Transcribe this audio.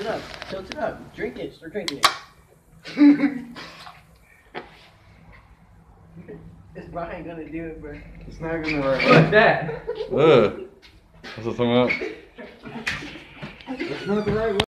up. Tilt it up. Drink it. Start drinking it. This Brian gonna do it, bro. It's not gonna work. Look that. Ugh. What's the thing up? It's not the right way.